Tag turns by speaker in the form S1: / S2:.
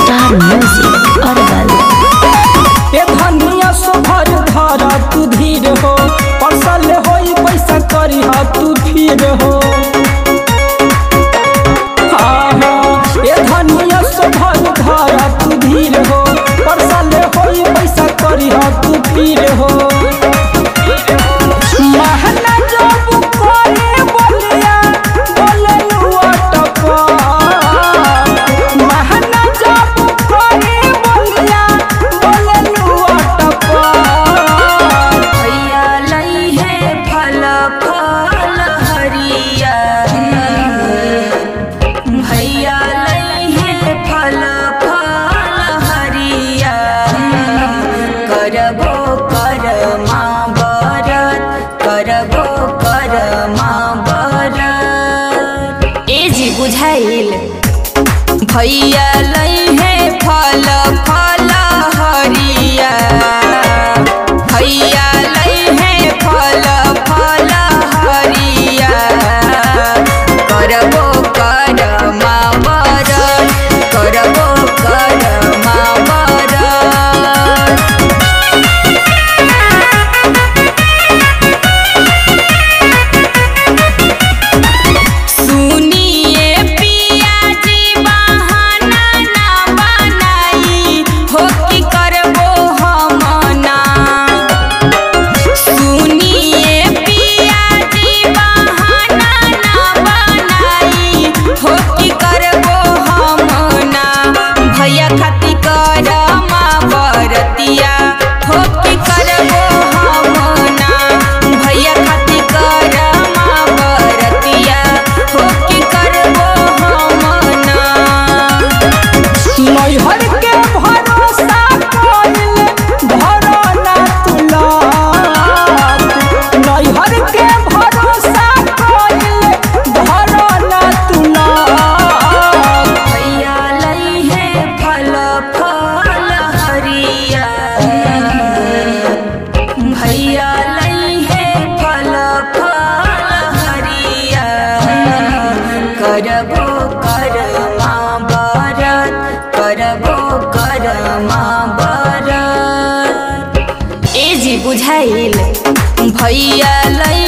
S1: Star music herbal.
S2: ए धनिया सोभर धारा तू धीर हो, परसल होई पैसा करी हा तू फिर हो। ए धनिया सोभर धारा तू धीर हो, परसल होई पैसा करी हा तू फिर हो। महना जब करे बोलिया बोले लुआ टपा, महना जब करे बोलिया बोले लुआ टपा।
S3: भैया लई है फल फल हरिया, भैया लई है फल फल हरिया, करबो कर माँ बरत, करबो कर माँ बरत। ए जी बुझाइल। भैया लई है फल फल हरिया, भैया लई है फल फल हरिया, करबो कर माँ बरत, करबो कर माँ बरत। सुनिए पिया जी बहाना ना बनाई हो कि करबो हम ना। सुनिए पिया जी बहाना ना बनाई हो कि करबो हम ना। भैया खाती कर माँ बरतिया हो कि करबो हम ना। भैया खाती कर माँ बरतिया हो कि करबो हम ना।
S2: नैहर के भरोसा कइले धरो ना तुलात, नैहर के भरोसा कइले धरो ना तुलात।
S3: भैया लई है फल फल हरिया, भैया लई है फल फल हरिया, करबो कर माँ बरत, करबो कर माँ बरत। ए जी बुझाइल। भैया लई